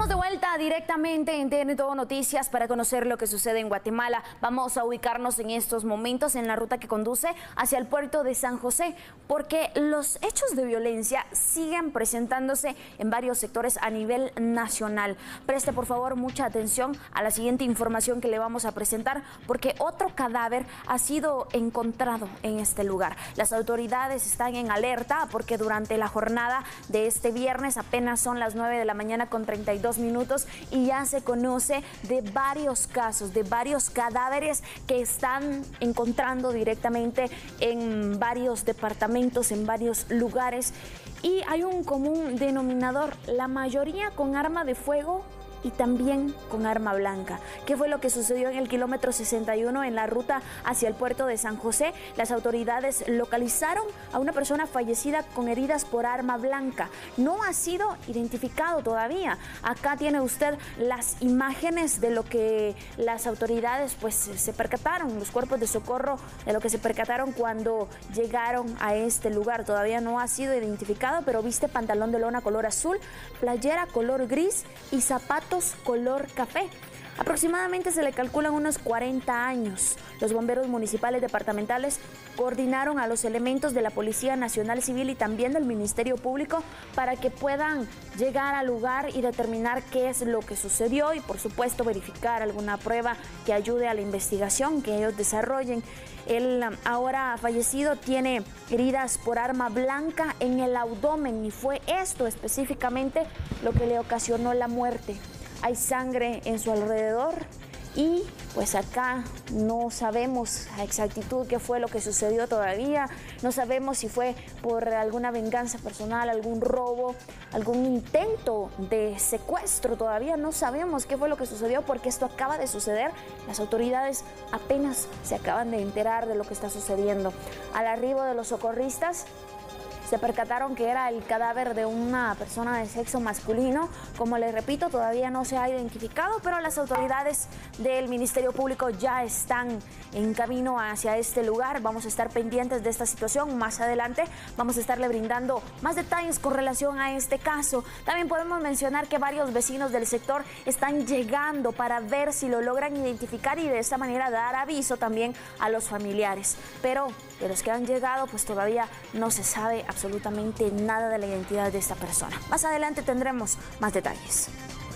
Estamos de vuelta directamente en TN Todo Noticias para conocer lo que sucede en Guatemala. Vamos a ubicarnos en estos momentos en la ruta que conduce hacia el puerto de San José, porque los hechos de violencia siguen presentándose en varios sectores a nivel nacional. Preste por favor mucha atención a la siguiente información que le vamos a presentar, porque otro cadáver ha sido encontrado en este lugar. Las autoridades están en alerta porque durante la jornada de este viernes apenas son las 9 de la mañana con 32 minutos y ya se conoce de varios casos, de varios cadáveres que están encontrando directamente en varios departamentos, en varios lugares, y hay un común denominador, la mayoría con arma de fuego y también con arma blanca. ¿Qué fue lo que sucedió en el kilómetro 61 en la ruta hacia el puerto de San José? Las autoridades localizaron a una persona fallecida con heridas por arma blanca. No ha sido identificado todavía. Acá tiene usted las imágenes de lo que las autoridades pues se percataron, los cuerpos de socorro, de lo que se percataron cuando llegaron a este lugar. Todavía no ha sido identificado, pero viste pantalón de lona color azul, playera color gris y zapatos color café. Aproximadamente se le calculan unos 40 años. Los bomberos municipales departamentales coordinaron a los elementos de la Policía Nacional Civil y también del Ministerio Público para que puedan llegar al lugar y determinar qué es lo que sucedió y, por supuesto, verificar alguna prueba que ayude a la investigación que ellos desarrollen. El ahora fallecido tiene heridas por arma blanca en el abdomen y fue esto específicamente lo que le ocasionó la muerte. Hay sangre en su alrededor y pues acá no sabemos a exactitud qué fue lo que sucedió todavía. No sabemos si fue por alguna venganza personal, algún robo, algún intento de secuestro. Todavía no sabemos qué fue lo que sucedió porque esto acaba de suceder. Las autoridades apenas se acaban de enterar de lo que está sucediendo. Al arribo de los socorristas, se percataron que era el cadáver de una persona de sexo masculino. Como les repito, todavía no se ha identificado, pero las autoridades del Ministerio Público ya están en camino hacia este lugar. Vamos a estar pendientes de esta situación. Más adelante vamos a estarle brindando más detalles con relación a este caso. También podemos mencionar que varios vecinos del sector están llegando para ver si lo logran identificar y de esta manera dar aviso también a los familiares. Pero de los que han llegado, pues todavía no se sabe absolutamente nada de la identidad de esta persona. Más adelante tendremos más detalles.